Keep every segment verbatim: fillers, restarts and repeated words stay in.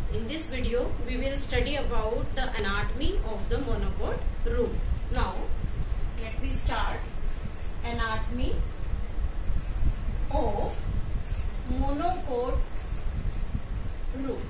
In this video, we will study about the anatomy of the monocot root. Now, let me start. Anatomy of monocot root.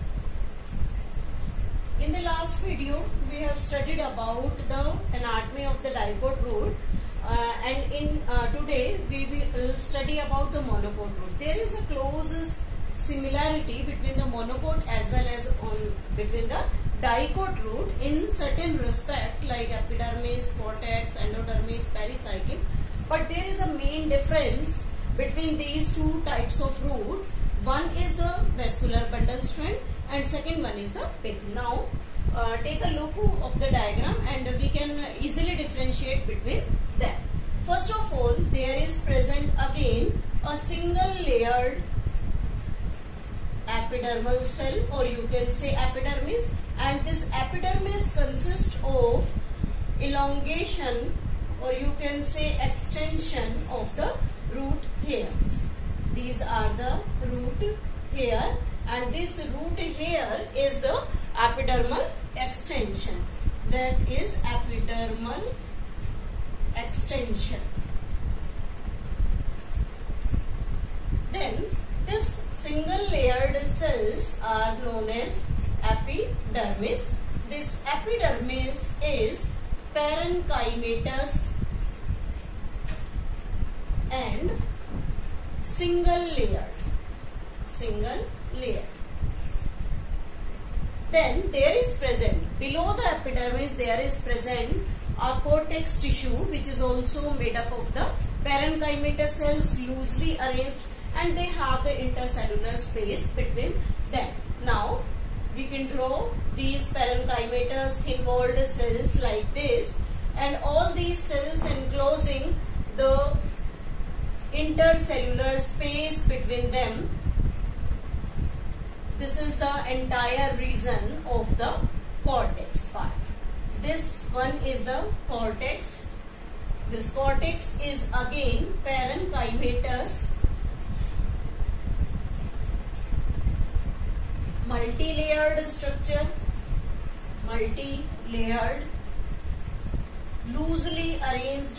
In the last video, we have studied about the anatomy of the dicot root. Uh, and in uh, today we will study about the monocot root. There is a close similarity between the monocot as well as on between the dicot root in certain respect, like epidermis, cortex, endodermis, pericycle. But there is a main difference between these two types of root. One is the vascular bundle strand and second one is the pith. Now uh, take a look of the diagram and we can easily differentiate between them. First of all, there is present again a single layered epidermal cell, or you can say epidermis, and this epidermis consists of elongation, or you can say extension of the root hairs. These are the root hair, and this root hair is the epidermal extension. That is epidermal extension. Then this single layered cells are known as epidermis. This epidermis is parenchymatous and single layered. Single layer. Then there is present below the epidermis, there is present a cortex tissue which is also made up of the parenchymatous cells loosely arranged, and they have the intercellular space between them. Now we can draw these parenchymatous thin-walled cells like this, and all these cells enclosing the intercellular space between them. This is the entire region of the cortex part. This one is the cortex. This cortex is again parenchymatous, multi-layered structure, multi-layered, loosely arranged,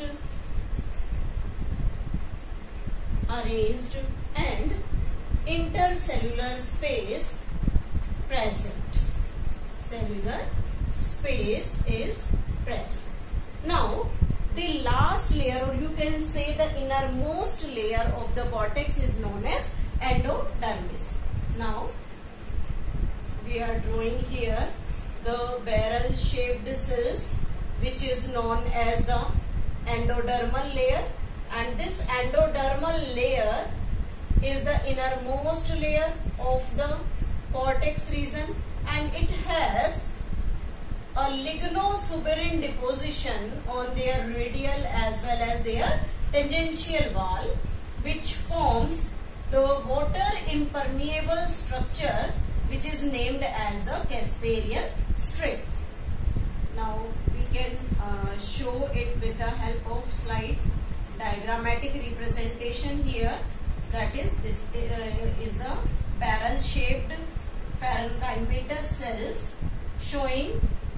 arranged and intercellular space present. Cellular space is present. Now the last layer, or you can say the innermost layer of the cortex, is known as endodermis. Now we are drawing here the barrel shaped cells which is known as the endodermal layer, and this endodermal layer is the innermost layer of the cortex region, and it has a lignosuberin deposition on their radial as well as their tangential wall, which forms the water impermeable structure which is named as the Casparian strip. Now we can uh, show it with the help of slide diagrammatic representation here. That is, this uh, is the barrel shaped parenchymatous cells showing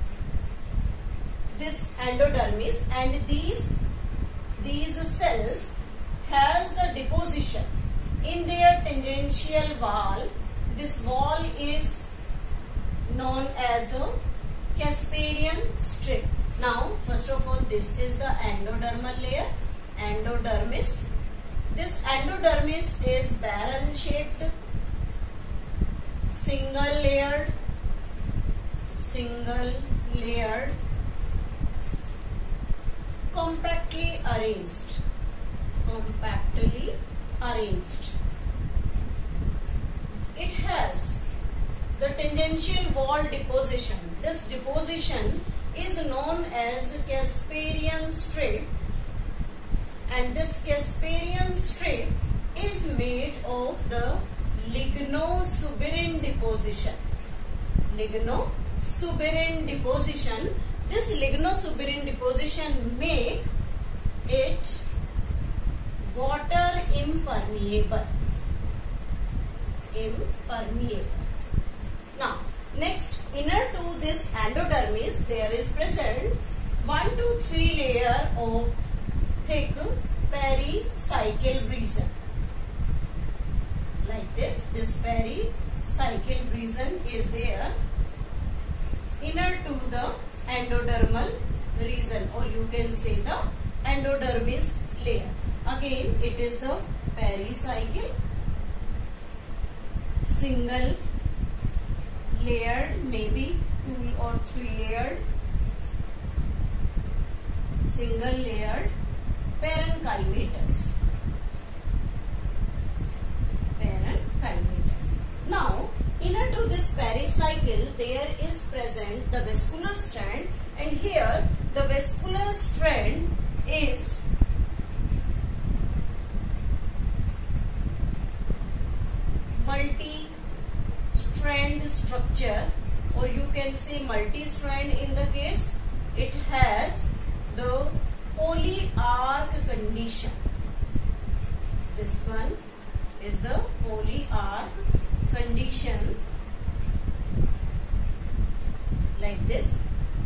this endodermis, and these these cells has the deposition in their tangential wall. This wall is known as the Casparian strip. Now first of all, this is the endodermal layer, endodermis. This endodermis is barrel shaped, single layered, single layered, compactly arranged, compactly arranged. It has the tangential wall deposition. This deposition is known as Casparian strip, and this Casparian strip is made of the lignosuberin deposition. Lignosuberin deposition. This lignosuberin deposition make it water impermeable. Impermeable. Now, Next, inner to this endodermis, there is present one to three layer of thick pericycle region. Like this, this pericycle region is there inner to the endodermal region, or you can say the endodermis layer. Again, it is the pericycle, single layered, maybe two or three layered, single layered parenchymatous. Parenchymatous. Now, inner to this pericycle, there is present the vascular strand, and here the vascular strand is multi-strand structure, or you can say multi-strand. In the case, it has the polyarc condition. This one is the polyarc condition, like this.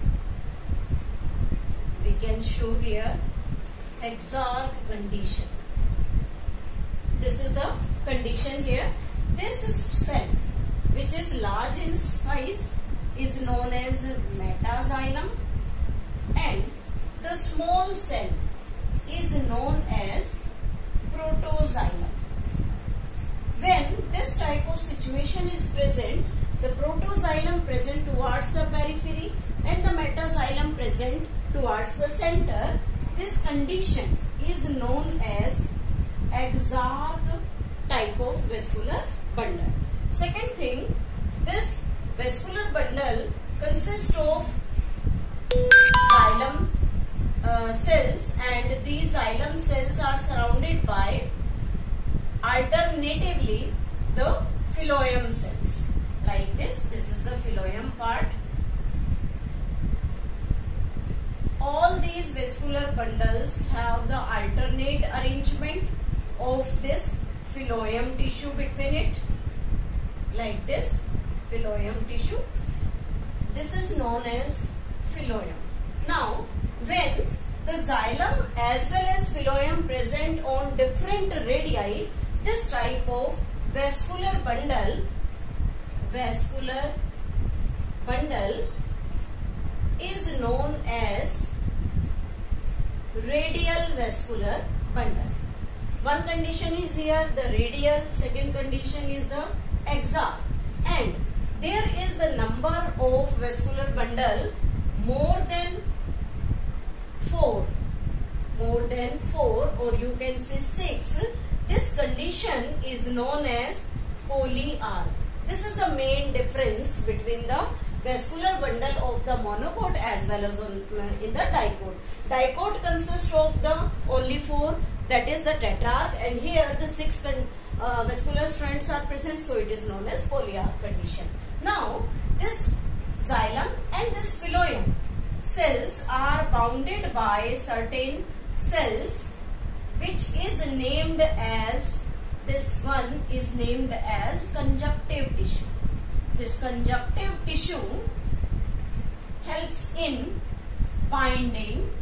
We can show here exarch condition. This is the condition here. This is cell which is large in size is known as metaxylem, and the small cell is known as protoxylem. When this type of situation is present, the protoxylem present towards the periphery and the metaxylem present towards the center, this condition is known as exarch type of vascular bundle. Second thing, this vascular bundle consists of xylem uh, cells, and these xylem cells are surrounded by alternatively the phloem cells. Like this, this is the phloem part. All these vascular bundles have the alternate arrangement of this phloem tissue between it, like this phloem tissue. This is known as phloem. Now, when the xylem as well as phloem present on different radii, this type of vascular bundle, vascular bundle is known as radial vascular bundle. One condition is here the radial, second condition is the exarch, and there is the number of vascular bundle more than four, more than four, or you can say six. This condition is known as polyarc. This is the main difference between the vascular bundle of the monocot as well as on, uh, in the dicot. Dicot consists of the only four, that is the tetrarch, and here the six uh, vascular strands are present, so it is known as polyarc condition. Now, this xylem and this phloem cells are bounded by certain cells which is named as, this one is named as conjunctive tissue. This conjunctive tissue helps in binding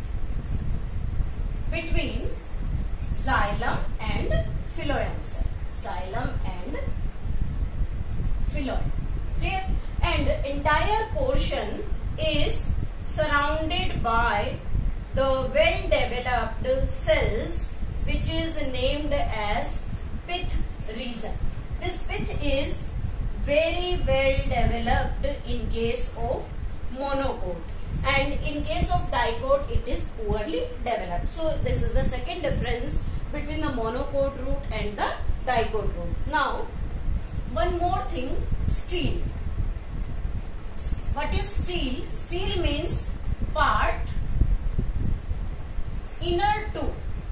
between xylem and phloem cell. Xylem and phloem. Clear? And entire portion is surrounded by the well-developed cells which is named as pith region. This pith is very well developed in case of monocot, and in case of dicot it is poorly developed. So this is the second difference between the monocot root and the dicot root. Now, one more thing, stele. What is stele? Stele means part inner to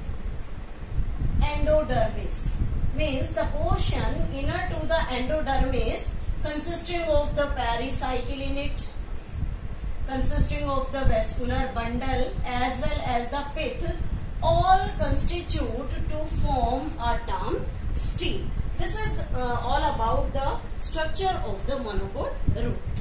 endodermis, means the portion inner to the endodermis consisting of the pericycle in it, consisting of the vascular bundle as well as the pith, all constitute to form a term stele. This is uh, all about the structure of the monocot root.